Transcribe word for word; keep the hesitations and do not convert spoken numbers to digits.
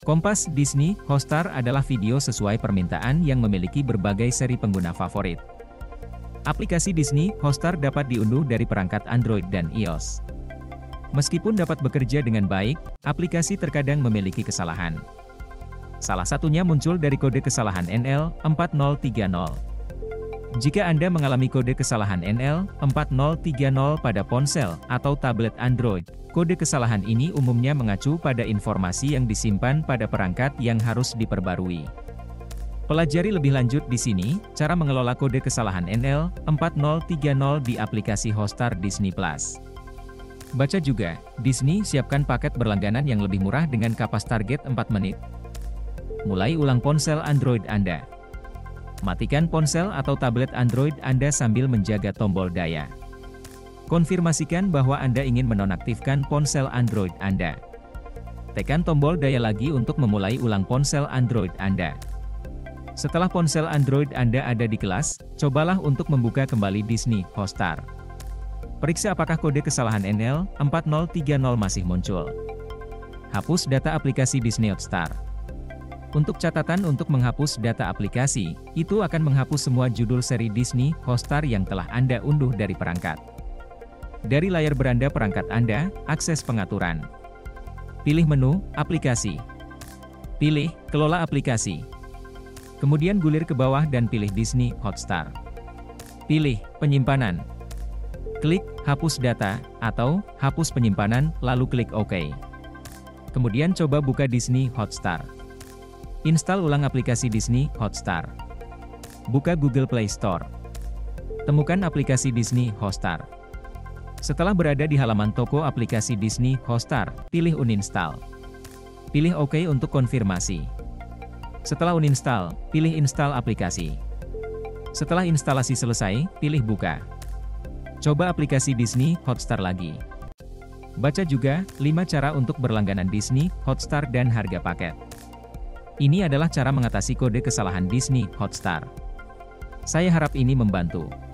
Kompas Disney Hotstar adalah video sesuai permintaan yang memiliki berbagai seri pengguna favorit. Aplikasi Disney Hotstar dapat diunduh dari perangkat Android dan iOS. Meskipun dapat bekerja dengan baik, aplikasi terkadang memiliki kesalahan. Salah satunya muncul dari kode kesalahan N L empat nol tiga nol. Jika Anda mengalami kode kesalahan N L empat nol tiga nol pada ponsel atau tablet Android, kode kesalahan ini umumnya mengacu pada informasi yang disimpan pada perangkat yang harus diperbarui. Pelajari lebih lanjut di sini, cara mengelola kode kesalahan N L empat nol tiga nol di aplikasi Hotstar Disney Plus. Baca juga, Disney siapkan paket berlangganan yang lebih murah dengan kapas target empat menit. Mulai ulang ponsel Android Anda. Matikan ponsel atau tablet Android Anda sambil menjaga tombol daya. Konfirmasikan bahwa Anda ingin menonaktifkan ponsel Android Anda. Tekan tombol daya lagi untuk memulai ulang ponsel Android Anda. Setelah ponsel Android Anda ada di kelas, cobalah untuk membuka kembali Disney Hotstar. Periksa apakah kode kesalahan N L empat nol tiga nol masih muncul. Hapus data aplikasi Disney Hotstar. Untuk catatan untuk menghapus data aplikasi, itu akan menghapus semua judul seri Disney Hotstar yang telah Anda unduh dari perangkat. Dari layar beranda perangkat Anda, akses pengaturan. Pilih menu, aplikasi. Pilih, kelola aplikasi. Kemudian gulir ke bawah dan pilih Disney Hotstar. Pilih, penyimpanan. Klik, hapus data, atau, hapus penyimpanan, lalu klik OK. Kemudian coba buka Disney Hotstar. Install ulang aplikasi Disney Hotstar. Buka Google Play Store. Temukan aplikasi Disney Hotstar. Setelah berada di halaman toko aplikasi Disney Hotstar, pilih uninstall. Pilih OK untuk konfirmasi. Setelah uninstall, pilih install aplikasi. Setelah instalasi selesai, pilih buka. Coba aplikasi Disney Hotstar lagi. Baca juga, lima cara untuk berlangganan Disney Hotstar dan harga paket. Ini adalah cara mengatasi kode kesalahan Disney Hotstar. Saya harap ini membantu.